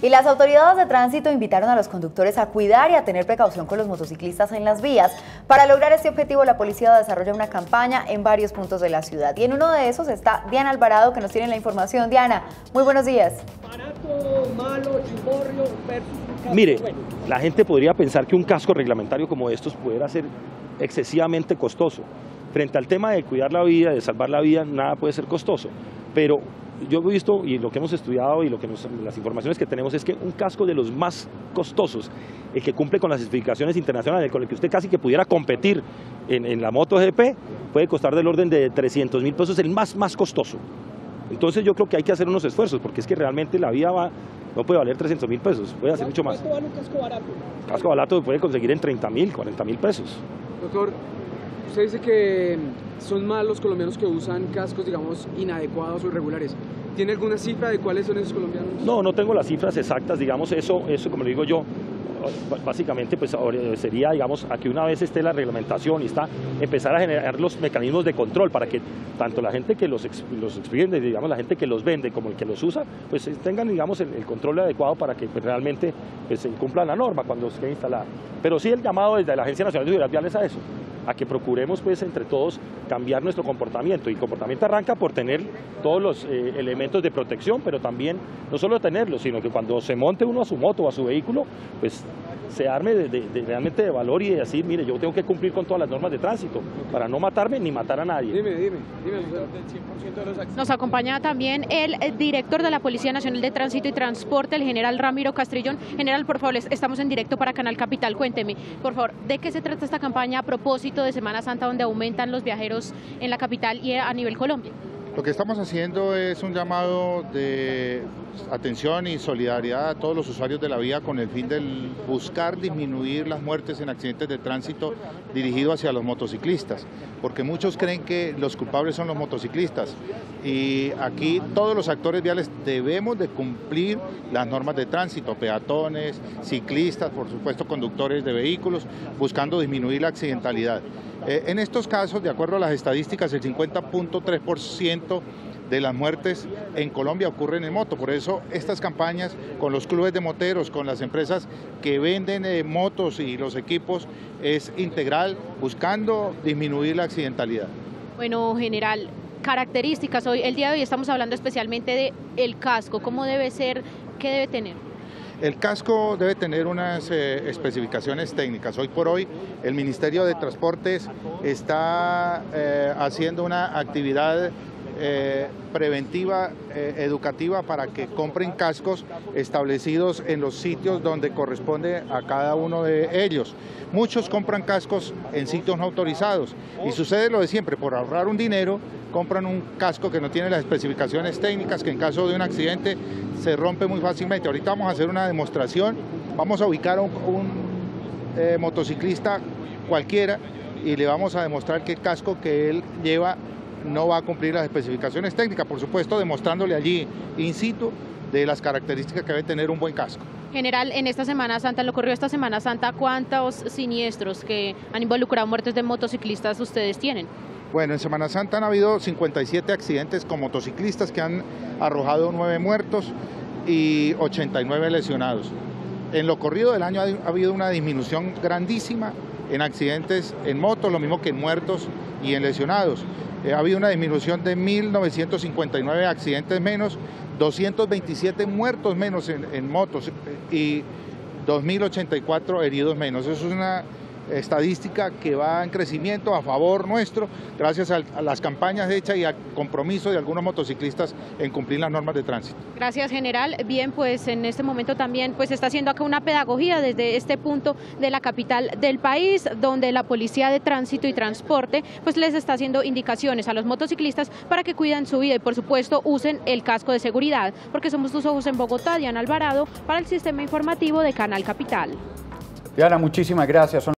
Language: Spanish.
Y las autoridades de tránsito invitaron a los conductores a cuidar y a tener precaución con los motociclistas en las vías. Para lograr este objetivo, la policía desarrolla una campaña en varios puntos de la ciudad. Y en uno de esos está Diana Alvarado, que nos tiene la información. Diana, muy buenos días. Barato, malo, chimborrio versus un casco. Mire, bueno, la gente podría pensar que un casco reglamentario como estos pudiera ser excesivamente costoso. Frente al tema de cuidar la vida, de salvar la vida, nada puede ser costoso. Pero yo he visto, y lo que hemos estudiado y las informaciones que tenemos es que un casco de los más costosos, el que cumple con las especificaciones internacionales, con el que usted casi que pudiera competir en la MotoGP, puede costar del orden de 300.000 pesos, el más costoso. Entonces yo creo que hay que hacer unos esfuerzos, porque es que realmente la vida no puede valer 300.000 pesos, puede hacer mucho más. ¿Cuánto vale un casco barato? Casco barato puede conseguir en 30.000, 40.000 pesos. Doctor, usted dice que son más los colombianos que usan cascos, digamos, inadecuados o irregulares. ¿Tiene alguna cifra de cuáles son esos colombianos? No tengo las cifras exactas, digamos, eso como le digo yo, básicamente pues sería, digamos, a que una vez esté la reglamentación y empezar a generar los mecanismos de control para que tanto la gente que los expende, digamos, la gente que los vende como el que los usa, pues tengan, digamos, el control adecuado para que pues, realmente pues, se cumpla la norma cuando se quede instalada. Pero sí el llamado desde la Agencia Nacional de Seguridad Vial es a eso, a que procuremos pues entre todos cambiar nuestro comportamiento, y el comportamiento arranca por tener todos los elementos de protección, pero también no solo tenerlos, sino que cuando se monte uno a su moto o a su vehículo, pues se arme realmente de valor y de decir, mire, yo tengo que cumplir con todas las normas de tránsito para no matarme ni matar a nadie. Dime. Nos acompaña también el director de la Policía Nacional de Tránsito y Transporte, el general Ramiro Castrillón. General, por favor, estamos en directo para Canal Capital. Cuénteme, por favor, ¿de qué se trata esta campaña a propósito de Semana Santa, donde aumentan los viajeros en la capital y a nivel Colombia? Lo que estamos haciendo es un llamado de atención y solidaridad a todos los usuarios de la vía con el fin de buscar disminuir las muertes en accidentes de tránsito dirigido hacia los motociclistas, porque muchos creen que los culpables son los motociclistas, y aquí todos los actores viales debemos de cumplir las normas de tránsito, peatones, ciclistas, por supuesto conductores de vehículos, buscando disminuir la accidentalidad. En estos casos, de acuerdo a las estadísticas, el 50.3% de las muertes en Colombia ocurren en moto. Por eso estas campañas con los clubes de moteros, con las empresas que venden motos y los equipos, es integral, buscando disminuir la accidentalidad. Bueno, general, características, el día de hoy estamos hablando especialmente del casco. ¿Cómo debe ser? ¿Qué debe tener? El casco debe tener unas especificaciones técnicas. Hoy por hoy el Ministerio de Transportes está haciendo una actividad preventiva, educativa, para que compren cascos establecidos en los sitios donde corresponde a cada uno de ellos. Muchos compran cascos en sitios no autorizados y sucede lo de siempre: por ahorrar un dinero compran un casco que no tiene las especificaciones técnicas, que en caso de un accidente se rompe muy fácilmente. Ahorita vamos a hacer una demostración, vamos a ubicar a un motociclista cualquiera y le vamos a demostrar que el casco que él lleva no va a cumplir las especificaciones técnicas, por supuesto demostrándole allí in situ de las características que debe tener un buen casco. General, en esta Semana Santa, lo ocurrió esta Semana Santa, ¿cuántos siniestros que han involucrado muertes de motociclistas ustedes tienen? Bueno, en Semana Santa han habido 57 accidentes con motociclistas que han arrojado 9 muertos y 89 lesionados. En lo corrido del año ha habido una disminución grandísima en accidentes en motos, lo mismo que en muertos y en lesionados. Ha habido una disminución de 1.959 accidentes menos, 227 muertos menos en motos y 2.084 heridos menos. Eso es una estadística que va en crecimiento a favor nuestro, gracias a las campañas hechas y al compromiso de algunos motociclistas en cumplir las normas de tránsito. Gracias, general. Bien, pues en este momento también pues está haciendo acá una pedagogía desde este punto de la capital del país, donde la Policía de Tránsito y Transporte pues les está haciendo indicaciones a los motociclistas para que cuiden su vida y por supuesto usen el casco de seguridad, porque somos tus ojos en Bogotá. Diana Alvarado para el Sistema Informativo de Canal Capital. Diana, muchísimas gracias.